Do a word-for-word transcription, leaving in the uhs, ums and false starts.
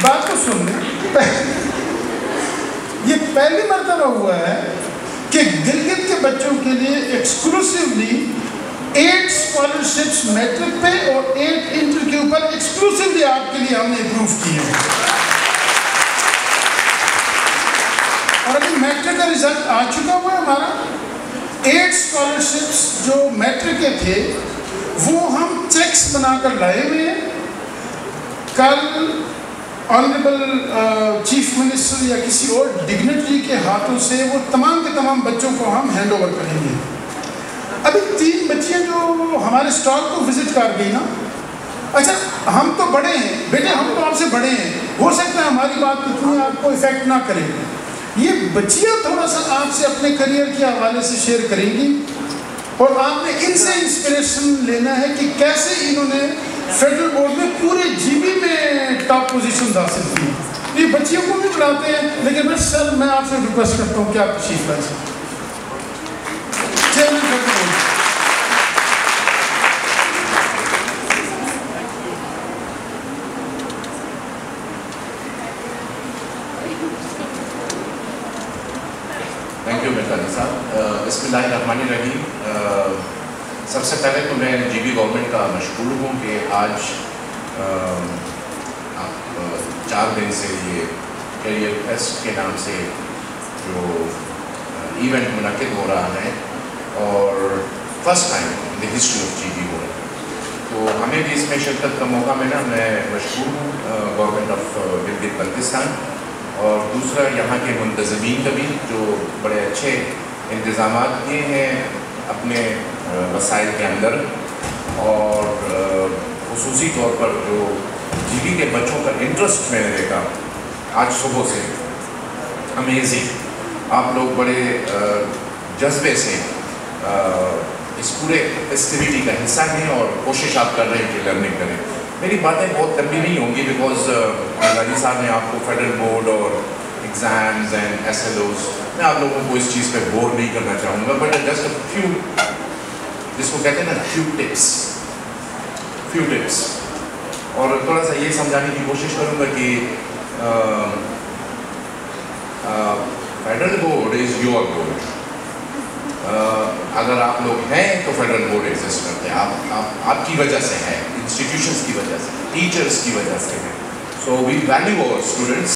बात तो सुन लें, ये पहली मर्तबा हुआ है कि गिलगित के बच्चों के लिए एक्सक्लूसिवली एट स्कॉलरशिप्स मैट्रिक पे और एट इंटर के ऊपर एक्सक्लूसिवली आपके लिए हमने अप्रूव किए हैं। और अभी मैट्रिक का रिजल्ट आ चुका हुआ है हमारा। एट स्कॉलरशिप्स जो मैट्रिक के थे वो हम चेक्स बनाकर लाए हुए हैं। कल ऑनरेबल चीफ मिनिस्टर या किसी और डिग्नेटरी के हाथों से वो तमाम के तमाम बच्चों को हम हैंड ओवर करेंगे। अभी तीन बच्चियां जो हमारे स्टॉल को विजिट कर गई ना, अच्छा हम तो बड़े हैं बेटे, हम तो आपसे बड़े हैं, हो सकता है हमारी बात इतनी आपको इफेक्ट ना करे। ये बच्चियां थोड़ा सा आपसे अपने करियर के हवाले से शेयर करेंगी और आपने इनसे इंस्पिरेशन लेना है कि कैसे इन्होंने फेडरल बोर्ड में पूरे जीबी में टॉप पोजीशन हासिल की। ये बच्चियों को भी बुलाते हैं, लेकिन मैं सर मैं आपसे रिक्वेस्ट करता हूँ कि आप तशरीफ लाएं। थैंक यू मिर्ज़ा साहब। बिस्मिल्लाहिर्रहमानिर्रहीम। सबसे पहले तो मैं जीबी गवर्नमेंट का मशकूर हूँ कि आज आ, आप चार दिन से ये करियर फेस्ट के नाम से जो इवेंट मुनक़िद हो रहा है और first time in the history of GB हो रहा है, तो हमें भी इसमें शिरकत का मौका मिला। मैं मशकूर हूँ गवर्नमेंट ऑफ गिलगित बल्तिस्तान और दूसरा यहाँ के मुंतज़मीन का भी, जो बड़े अच्छे इंतज़ाम किए हैं अपने वसाइल के अंदर, और ख़ुसूसी तौर पर जो जीबी के बच्चों का इंटरेस्ट मैंने देखा आज सुबह से अमेजिंग। आप लोग बड़े जज्बे से इस पूरे फेस्टिविटी का हिस्सा हैं और कोशिश आप कर रहे हैं कि लर्निंग करें। मेरी बातें बहुत लंबी नहीं होंगी बिकॉज गाजी साहब ने आपको फेडरल बोर्ड और exams and S L Os, मैं आप लोगों को इस चीज़ पे बोर नहीं करना चाहूँगा, बट जस्ट अ फ्यू, जिसको कहते हैं ना फ्यू टिप्स फ्यू टिप्स और थोड़ा सा ये समझाने की कोशिश करूँगा कि federal board is your board. अगर आप लोग हैं तो फेडरल बोर्ड एग्जिस्ट करते हैं, आप, आप आपकी वजह से है, इंस्टीट्यूशंस की वजह से, टीचर्स की वजह से है। So we value our students.